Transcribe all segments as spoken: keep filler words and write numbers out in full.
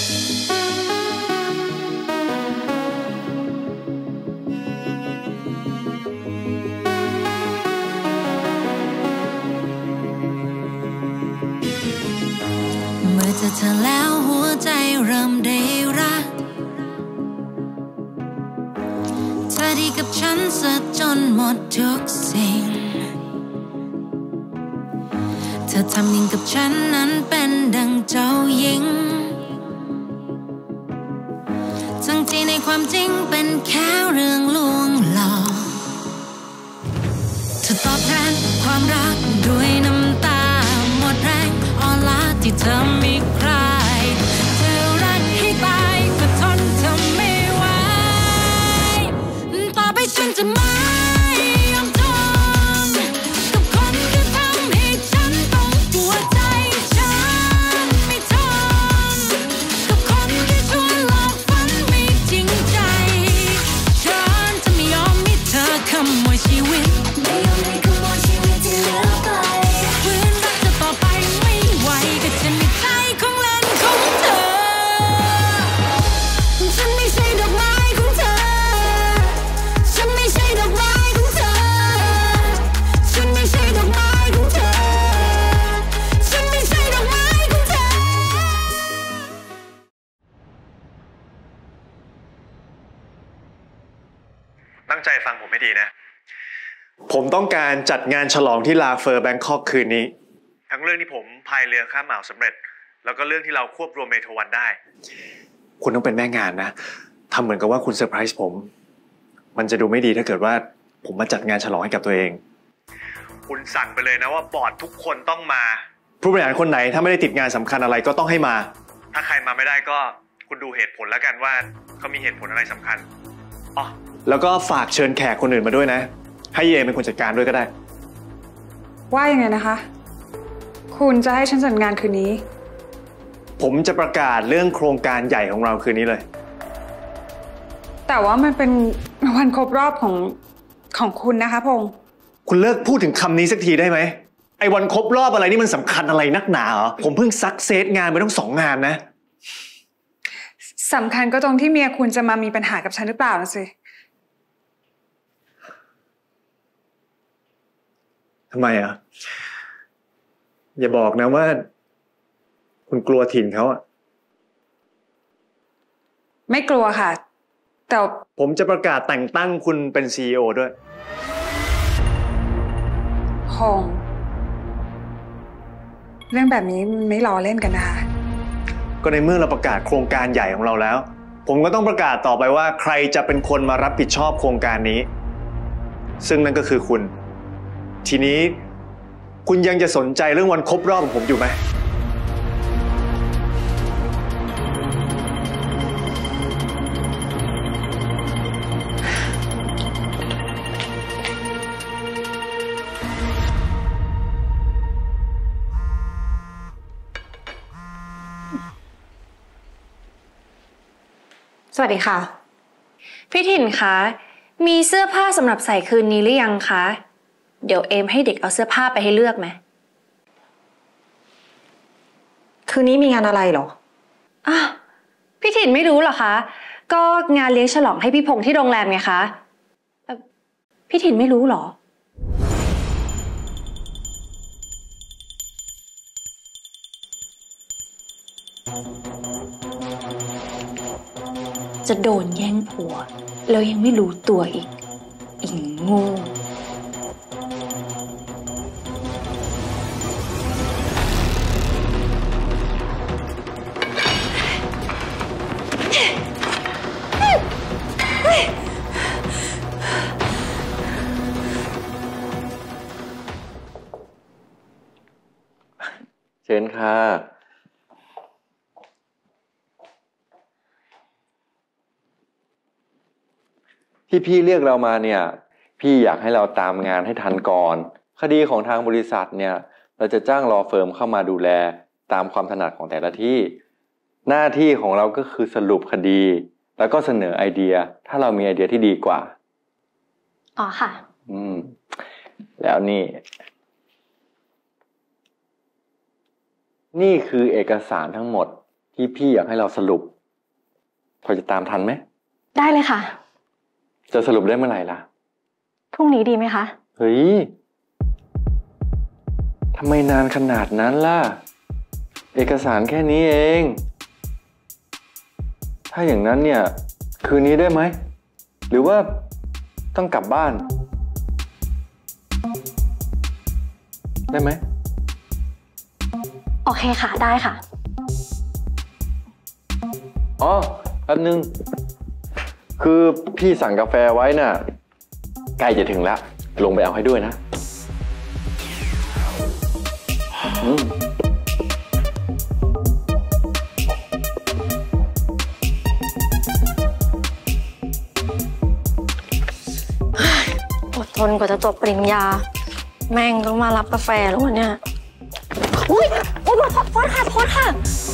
เมื่อเจอเธอแล้วหัวใจเริ่มได้รักเธอดีกับฉันซะจนหมดทุกสิ่งเธอทำยิ่งกับฉันนั้นเป็นดังเจ้าหญิงทั้งที่ในความจริงเป็นแค่เรื่องลวงหลอกเธอตอบแทนความรักด้วยน้ำตาหมดแรงอ่อนล้าที่เธอมีใครเธอรักให้ตายก็ทนเธอไม่ไหวต่อไปฉันจะไม่ยอมทนกับคนที่ทำให้ฉันต้องปวดใจฉันไม่ทนกับคนที่ชวนหลอกฝันไม่จริงใจฉันจะไม่ยอมให้เธอขโมยชีวิตไม่ยอมให้ขโมยชีวิตที่เหลือไปฝืนรักเธอต่อไปไม่ไหวก็ฉันไม่ใจของเล่นของเธอฉันไม่ใช่ดอกไม้ของเธอฉันไม่ใช่ดอกไม้ของเธอฉันไม่ใช่ดอกไม้ของเธอฉันไม่ใช่ดอกไม้ของเธอตั้งใจฟังผมให้ดีนะ ผมต้องการจัดงานฉลองที่ลาเฟอร์แบงคอกคืนนี้ ทั้งเรื่องที่ผมพายเรือข้ามอ่าวสำเร็จ แล้วก็เรื่องที่เราควบรวมเมโทวันได้ คุณต้องเป็นแม่งานนะทำเหมือนกับว่าคุณเซอร์ไพรส์ผม มันจะดูไม่ดีถ้าเกิดว่าผมมาจัดงานฉลองให้กับตัวเอง คุณสั่งไปเลยนะว่าบอร์ดทุกคนต้องมา ผู้บริหารคนไหนถ้าไม่ได้ติดงานสำคัญอะไรก็ต้องให้มา ถ้าใครมาไม่ได้ก็คุณดูเหตุผลแล้วกันว่าเขามีเหตุผลอะไรสำคัญอ๋อแล้วก็ฝากเชิญแขกคนอื่นมาด้วยนะให้เอเป็นคนจัดการด้วยก็ได้ว่ายังไงนะคะคุณจะให้ฉันจัดงานคืนนี้ผมจะประกาศเรื่องโครงการใหญ่ของเราคืนนี้เลยแต่ว่ามันเป็นวันครบรอบของของคุณนะคะพงษ์คุณเลิกพูดถึงคำนี้สักทีได้ไหมไอ้วันครบรอบอะไรนี่มันสำคัญอะไรนักหนาเหรอผมเพิ่งซักเซสงานไปต้องสองงานนะสำคัญก็ตรงที่เมียคุณจะมามีปัญหากับฉันหรือเปล่านะสิทำไมอ่ะอย่าบอกนะว่าคุณกลัวถิ่นเขาอ่ะไม่กลัวค่ะแต่ผมจะประกาศแต่งตั้งคุณเป็น ซี อี โอ ด้วยพงษ์เรื่องแบบนี้ไม่ล้อเล่นกันนะคะก็ในเมื่อเราประกาศโครงการใหญ่ของเราแล้วผมก็ต้องประกาศต่อไปว่าใครจะเป็นคนมารับผิดชอบโครงการนี้ซึ่งนั่นก็คือคุณทีนี้คุณยังจะสนใจเรื่องวันครบรอบของผมอยู่ไหมสวัสดีค่ะพี่ถิ่นคะมีเสื้อผ้าสำหรับใส่คืนนี้หรือยังคะเดี๋ยวเอมให้เด็กเอาเสื้อผ้าไปให้เลือกไหมคืนนี้มีงานอะไรเหรออ้าวพี่ถิ่นไม่รู้เหรอคะก็งานเลี้ยงฉลองให้พี่พงษ์ที่โรงแรมไงคะพี่ถิ่นไม่รู้เหรอจะโดนแย่งผัวแล้วยังไม่รู้ตัวอีกอีกโง่เชิญค่ะที่พี่เรียกเรามาเนี่ยพี่อยากให้เราตามงานให้ทันก่อนคดีของทางบริษัทเนี่ยเราจะจ้างลอเฟิร์มเข้ามาดูแลตามความถนัดของแต่ละที่หน้าที่ของเราก็คือสรุปคดีแล้วก็เสนอไอเดียถ้าเรามีไอเดียที่ดีกว่าอ๋อค่ะอืมแล้วนี่นี่คือเอกสารทั้งหมดที่พี่อยากให้เราสรุปพอจะตามทันไหมได้เลยค่ะจะสรุปได้เมื่อไหร่ล่ะพรุ่งนี้ดีไหมคะเฮ้ยทำไมนานขนาดนั้นล่ะเอกสารแค่นี้เองถ้าอย่างนั้นเนี่ยคืนนี้ได้ไหมหรือว่าต้องกลับบ้านได้ไหมโอเคค่ะได้ค่ะอ๋อแป๊บนึงคือพี่สั่งกาแฟไว้น่ะใกล้จะถึงแล้วลงไปเอาให้ด้วยนะอืมอดทนกว่าจะจบปริญญาแม่งต้องมารับกาแฟแล้ววันเนี้ยอุ้ยโอ้ยโทษค่ะโทษค่ะ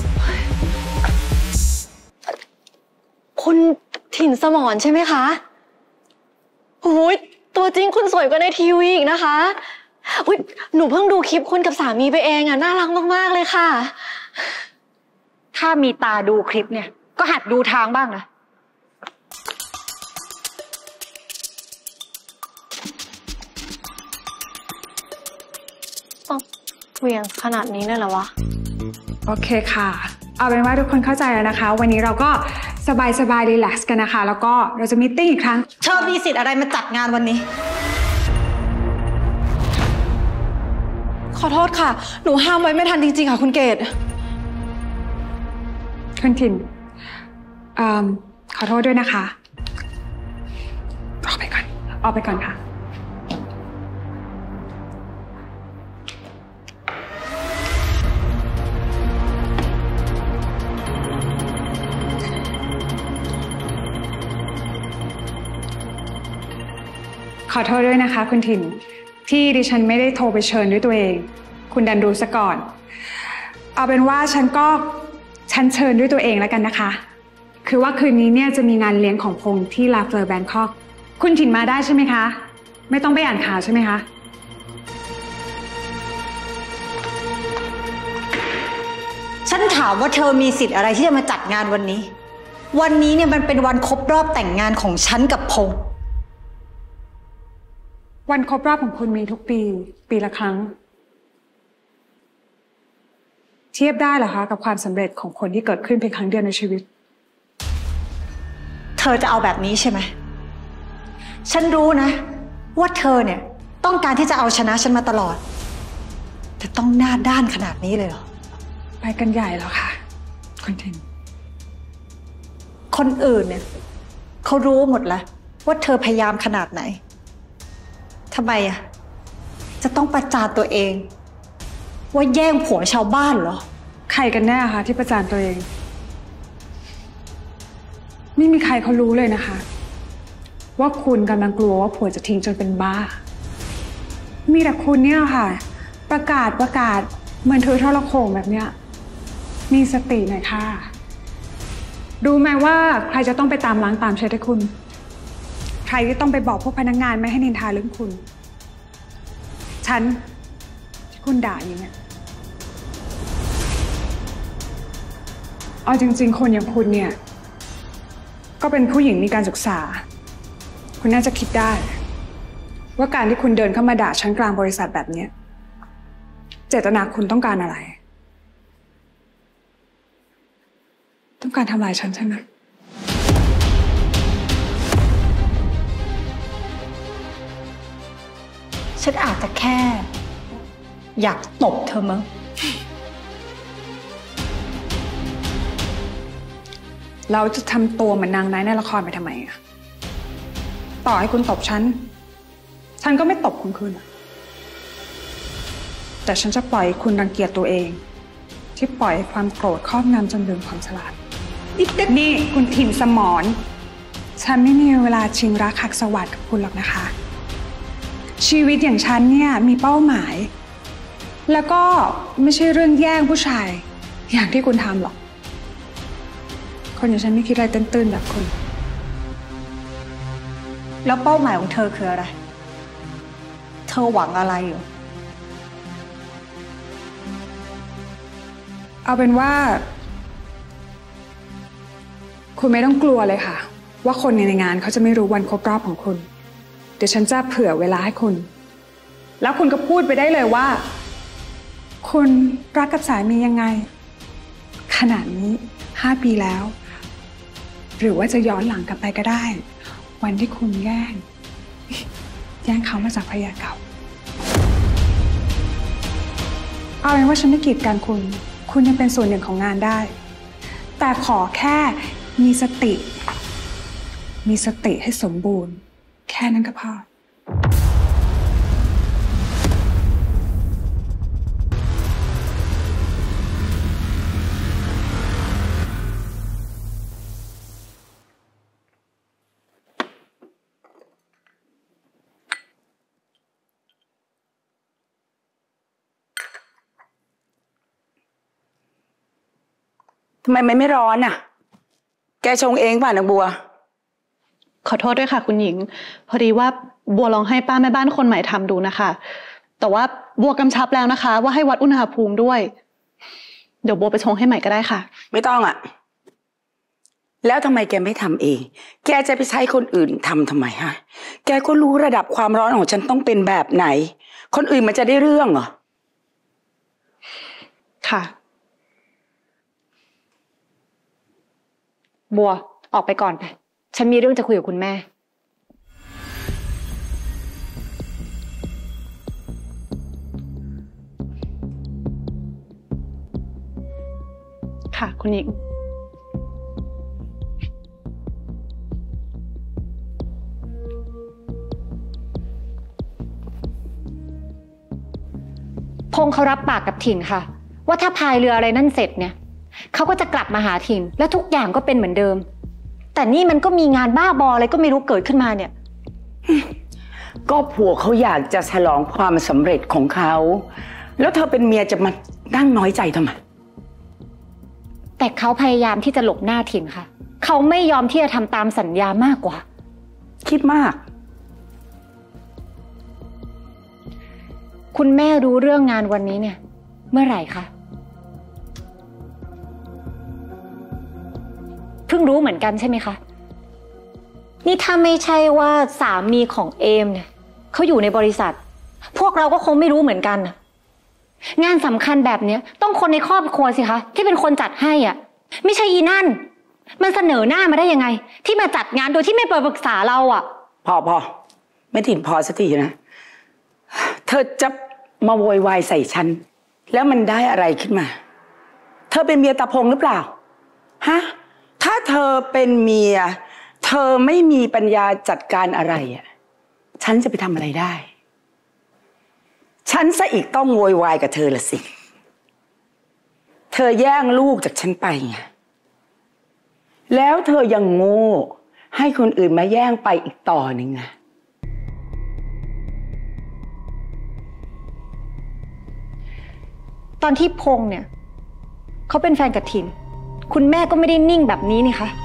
คุณถิ่นสมรใช่ไหมคะโอ้ยตัวจริงคุณสวยกว่าในทีวีอีกนะคะอุ้ยหนูเพิ่งดูคลิปคุณกับสามีไปเองอ่ะน่ารักมากๆเลยค่ะถ้ามีตาดูคลิปเนี่ยก็หัดดูทางบ้างนะเหวี่ยงขนาดนี้เลยเหรอวะโอเคค่ะเอาเป็นว่าทุกคนเข้าใจแล้วนะคะวันนี้เราก็สบายสบายรีแลกซ์กันนะคะแล้วก็เราจะมีตติ้งอีกครั้งเธอมีสิทธิ์อะไรมาจัดงานวันนี้ขอโทษค่ะหนูห้ามไว้ไม่ทันจริงๆค่ะคุณเกดคุณถิ่นขอโทษด้วยนะคะออกไปก่อนออกไปก่อนค่ะขอโทษด้วยนะคะคุณถิ่นที่ดิฉันไม่ได้โทรไปเชิญด้วยตัวเองคุณดันรู้ซะก่อนเอาเป็นว่าฉันก็ฉันเชิญด้วยตัวเองแล้วกันนะคะคือว่าคืนนี้เนี่ยจะมีงานเลี้ยงของพงษ์ที่ลาเฟลแบงคอกคุณถิ่นมาได้ใช่ไหมคะไม่ต้องไปอ่านข่าวใช่ไหมคะฉันถามว่าเธอมีสิทธิ์อะไรที่จะมาจัดงานวันนี้วันนี้เนี่ยมันเป็นวันครบรอบแต่งงานของฉันกับพงษ์วันครบรอบของคุณมีทุกปีปีละครั้งเทียบได้เหรอคะกับความสำเร็จของคนที่เกิดขึ้นเพียงครั้งเดียวในชีวิตเธอจะเอาแบบนี้ใช่ไหมฉันรู้นะว่าเธอเนี่ยต้องการที่จะเอาชนะฉันมาตลอดแต่ต้องหน้าด้านขนาดนี้เลยเหรอไปกันใหญ่แล้วค่ะคุณทินคนอื่นเนี่ยเขารู้หมดแล้วว่าเธอพยายามขนาดไหนทำไมอ่ะจะต้องประจานตัวเองว่าแย่งผัวชาวบ้านเหรอใครกันแน่คะที่ประจานตัวเองไม่มีใครเขารู้เลยนะคะว่าคุณกำลังกลัวว่าผัวจะทิ้งจนเป็นบ้ามีแต่คุณเนี่ยค่ะประกาศประกาศเหมือนถือโทรโข่งแบบเนี้ยมีสติหน่อยค่ะรู้ไหมว่าใครจะต้องไปตามล้างตามเช็ดให้คุณใครที่ต้องไปบอกพวกพนักงานไม่ให้นินทาเรื่องคุณฉันที่คุณด่าอย่างเงี้ยเอาจริงๆคนอย่างคุณเนี่ยก็เป็นผู้หญิงมีการศึกษาคุณน่าจะคิดได้ว่าการที่คุณเดินเข้ามาด่าฉันกลางบริษัทแบบนี้เจตนาคุณต้องการอะไรต้องการทำลายฉันใช่ไหมฉันอาจจะแค่อยากตบเธอมั้งเราจะทำตัวเหมือนนางไนท์ในละครไปทำไมอะต่อให้คุณตบฉันฉันก็ไม่ตบคุณคืนแต่ฉันจะปล่อยคุณรังเกียจตัวเองที่ปล่อยความโกรธครอบงำจนลืมความฉลาดนี่คุณถิ่นสมรฉันไม่มีเวลาชิงรักหักสวัสดิ์กับคุณหรอกนะคะชีวิตอย่างฉันเนี่ยมีเป้าหมายแล้วก็ไม่ใช่เรื่องแย่งผู้ชายอย่างที่คุณทำหรอกคนอย่างฉันไม่คิดอะไรตื้นๆแบบคุณแล้วเป้าหมายของเธอคืออะไรเธอหวังอะไรอยู่เอาเป็นว่าคุณไม่ต้องกลัวเลยค่ะว่าคนในงานเขาจะไม่รู้วันครบรอบของคุณเดี๋ยวฉันจะเผื่อเวลาให้คุณแล้วคุณก็พูดไปได้เลยว่าคุณรักกับสามียังไงขนาดนี้ห้าปีแล้วหรือว่าจะย้อนหลังกลับไปก็ได้วันที่คุณแย่งแย่งเขามาจากภรรยาเก่าเอาเป็นว่าฉันไม่กีดกันคุณคุณยังเป็นส่วนหนึ่งของงานได้แต่ขอแค่มีสติมีสติให้สมบูรณ์แค่นั้นก็พอทำไมมันไม่ร้อนอ่ะแกชงเองป่ะนางบัวขอโทษด้วยค่ะคุณหญิงพอดีว่าบัวลองให้ป้าแม่บ้านคนใหม่ทำดูนะคะแต่ว่าบัวกำชับแล้วนะคะว่าให้วัดอุณหภูมิด้วยเดี๋ยวบัวไปชงให้ใหม่ก็ได้ค่ะไม่ต้องอ่ะแล้วทำไมแกไม่ทำเองแกจะไปใช้คนอื่นทำทำไมฮะแกก็รู้ระดับความร้อนของฉันต้องเป็นแบบไหนคนอื่นมันจะได้เรื่องเหรอค่ะบัวออกไปก่อนไปฉันมีเรื่องจะคุยกับคุณแม่ค่ะคุณหญิงพงเขารับปากกับถิ่นค่ะว่าถ้าพายเรืออะไรนั่นเสร็จเนี่ยเขาก็จะกลับมาหาถิ่นแล้วทุกอย่างก็เป็นเหมือนเดิมแต่นี่มันก็มีงานบ้าบออะไรก็ไม่รู้เกิดขึ้นมาเนี่ยก็ผัวเขาอยากจะฉลองความสำเร็จของเขาแล้วเธอเป็นเมียจะมานั่งน้อยใจทำไมแต่เขาพยายามที่จะหลบหน้าถิ่นค่ะเขาไม่ยอมที่จะทำตามสัญญามากกว่าคิดมากคุณแม่รู้เรื่องงานวันนี้เนี่ยเมื่อไหร่คะเพิ่งรู้เหมือนกันใช่ไหมคะนี่ถ้าไม่ใช่ว่าสามีของเอมเนี่ยเขาอยู่ในบริษัทพวกเราก็คงไม่รู้เหมือนกันงานสำคัญแบบนี้ต้องคนในครอบครัวสิคะที่เป็นคนจัดให้อ่ะไม่ใช่อีนั่นมันเสนอหน้ามาได้ยังไงที่มาจัดงานโดยที่ไม่ปรึกษาเราอ่ะพอพอไม่ถิ่นพอสักทีนะเธอจะมาโวยวายใส่ฉันแล้วมันได้อะไรขึ้นมาเธอเป็นเมียตาพงหรือเปล่าฮะถ้าเธอเป็นเมียเธอไม่มีปัญญาจัดการอะไรอ่ะฉันจะไปทำอะไรได้ฉันซะอีกต้องโวยวายกับเธอละสิเธอแย่งลูกจากฉันไปไงแล้วเธอยังโง่ให้คนอื่นมาแย่งไปอีกต่อหนึ่งไงตอนที่พงเนี่ยเขาเป็นแฟนกับถิ่นคุณแม่ก็ไม่ได้นิ่งแบบนี้นี่คะ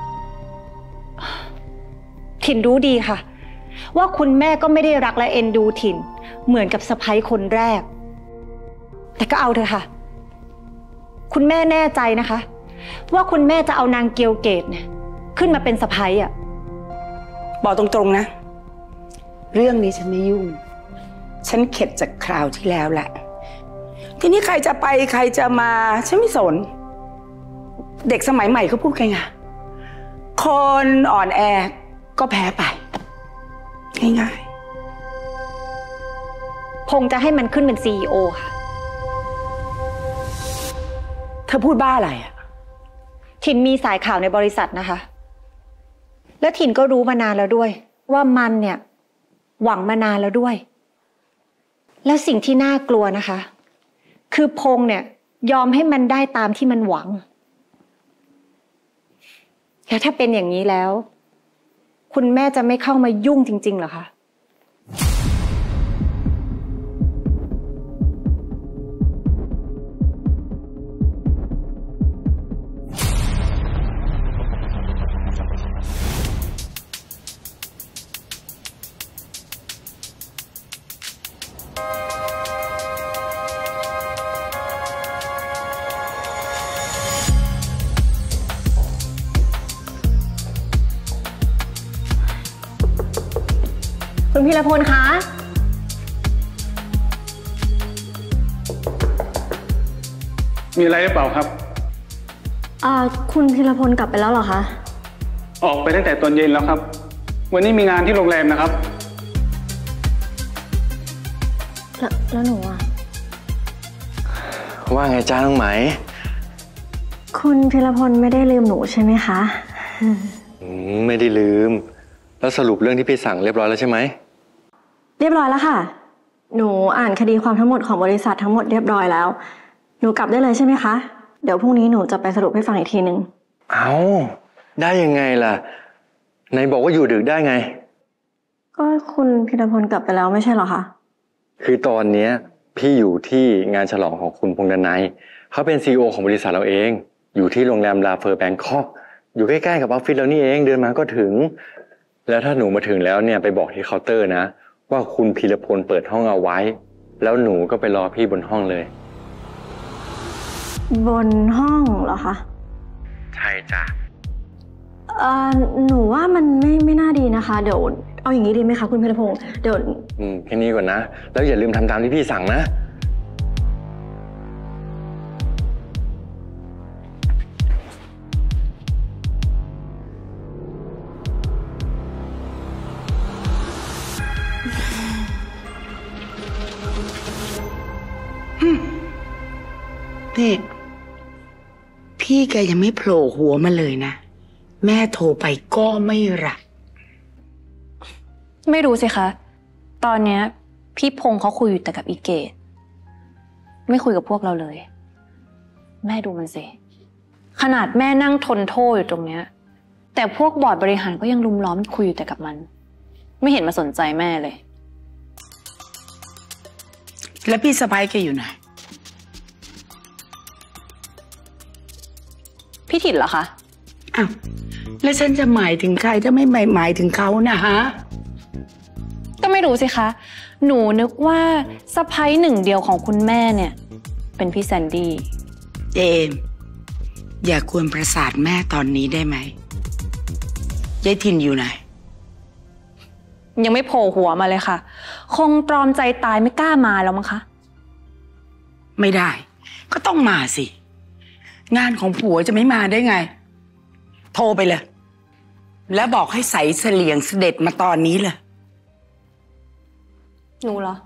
ถิ่นรู้ดีค่ะว่าคุณแม่ก็ไม่ได้รักและเอ็นดูถิ่นเหมือนกับสะใภ้คนแรกแต่ก็เอาเถอะค่ะคุณแม่แน่ใจนะคะว่าคุณแม่จะเอานางเกียวเกตเนี่ยขึ้นมาเป็นสะใภ้อ่ะบอกตรงๆนะเรื่องนี้ฉันไม่ยุ่งฉันเข็ดจากคราวที่แล้วแหละทีนี้ใครจะไปใครจะมาฉันไม่สนเด็กสมัยใหม่เขาพูดกันไงคนอ่อนแอก็แพ้ไปง่ายๆพงจะให้มันขึ้นเป็นซีอีโอค่ะเธอพูดบ้าอะไรอ่ะถิ่นมีสายข่าวในบริษัทนะคะแล้วถิ่นก็รู้มานานแล้วด้วยว่ามันเนี่ยหวังมานานแล้วด้วยแล้วสิ่งที่น่ากลัวนะคะคือพงเนี่ยยอมให้มันได้ตามที่มันหวังแล้วถ้าเป็นอย่างนี้แล้วคุณแม่จะไม่เข้ามายุ่งจริงๆเหรอคะคุณพีรพลคะมีอะไรหรือเปล่าครับอ่าคุณพีรพลกลับไปแล้วเหรอคะออกไปตั้งแต่ตอนเย็นแล้วครับวันนี้มีงานที่โรงแรมนะครับแล้วแล้วหนูอ่ะว่าไงจ้าน้องไหมคุณพีรพลไม่ได้ลืมหนูใช่ไหมคะไม่ได้ลืมแล้วสรุปเรื่องที่พี่สั่งเรียบร้อยแล้วใช่ไหมเรียบร้อยแล้วค่ะหนูอ่านคดีความทั้งหมดของบริษัททั้งหมดเรียบร้อยแล้วหนูกลับได้เลยใช่ไหมคะเดี๋ยวพรุ่งนี้หนูจะไปสรุปให้ฟังอีกทีนึงเอาได้ยังไงล่ะไหนบอกว่าอยู่ดึกได้ไงก็คุณพีรพลกลับไปแล้วไม่ใช่เหรอคะคือตอนนี้พี่อยู่ที่งานฉลองของคุณพงษ์ดนัยเขาเป็น ซี อี โอ ของบริษัทเราเองอยู่ที่โรงแรมลาเฟอร์แบงคอกอยู่ใกล้ๆกับออฟฟิศเรานี่เองเดินมาก็ถึงแล้วถ้าหนูมาถึงแล้วเนี่ยไปบอกที่เคาน์เตอร์นะว่าคุณพีรพลเปิดห้องเอาไว้แล้วหนูก็ไปรอพี่บนห้องเลยบนห้องเหรอคะใช่จ้ะเอ่อหนูว่ามันไม่ไม่น่าดีนะคะเดี๋ยวเอาอย่างนี้ดีไหมคะคุณพีรพงษ์เดี๋ยวอืมแค่นี้ก่อนนะแล้วอย่าลืมทำตามที่พี่สั่งนะนี่พี่แกยังไม่โผล่หัวมาเลยนะแม่โทรไปก็ไม่รับไม่รู้สิคะตอนเนี้ยพี่พงษ์เขาคุยอยู่แต่กับอีเกตไม่คุยกับพวกเราเลยแม่ดูมันสิขนาดแม่นั่งทนโทษอยู่ตรงเนี้ยแต่พวกบอร์ดบริหารก็ยังลุมล้อมคุยอยู่แต่กับมันไม่เห็นมาสนใจแม่เลยแล้วพี่สะใภ้แกอยู่ไหนพี่ถิ่นเหรอคะอ้าวแล้วฉันจะหมายถึงใครถ้าไม่หมายถึงเขานะฮะก็ไม่รู้สิคะหนูนึกว่าสะใภ้หนึ่งเดียวของคุณแม่เนี่ยเป็นพี่แซนดี้เจมอย่ากวนประสาทแม่ตอนนี้ได้ไหมยายถิ่นอยู่ไหนยังไม่โผล่หัวมาเลยค่ะคงตรอมใจตายไม่กล้ามาแล้วมั้งคะไม่ได้ก็ต้องมาสิงานของผัวจะไม่มาได้ไงโทรไปเลยแล้วบอกให้ใส่เสลี่ยงเสด็จมาตอนนี้เลยหนูเหรอ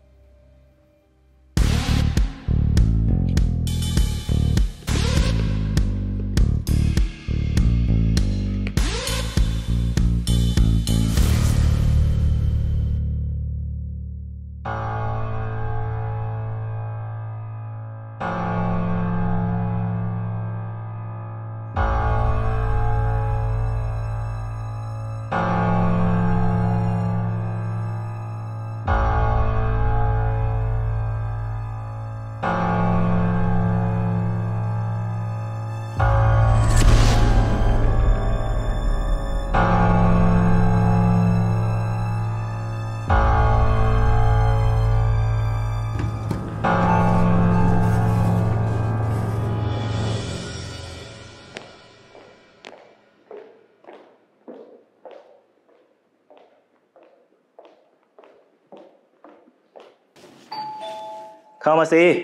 เข้ามาสิ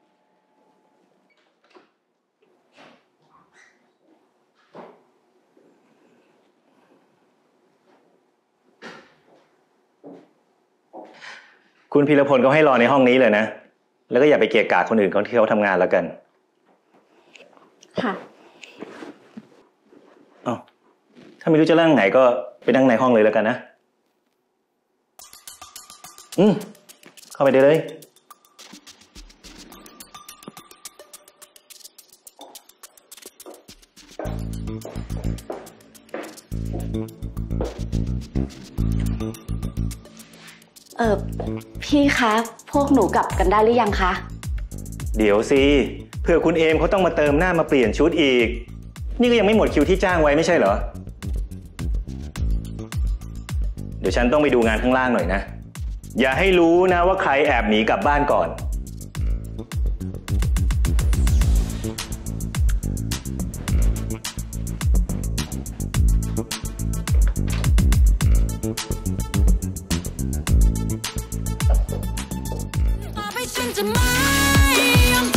คุณพีรพลก็ให้รอในห้องนี้เลยนะแล้วก็อย่าไปเกะกะคนอื่นเขาที่เขาทำงานแล้วกันค่ะอ๋อถ้าไม่รู้จะนั่งไหนก็ไปนั่งในห้องเลยแล้วกันนะอืมเข้าไปได้เลยเออพี่คะพวกหนูกลับกันได้หรือยังคะเดี๋ยวสิเผื่อคุณเอมเขาต้องมาเติมหน้ามาเปลี่ยนชุดอีกนี่ก็ยังไม่หมดคิวที่จ้างไว้ไม่ใช่เหรอเดี๋ยวฉันต้องไปดูงานข้างล่างหน่อยนะอย่าให้รู้นะว่าใครแอบหนีกลับบ้านก่อนยอม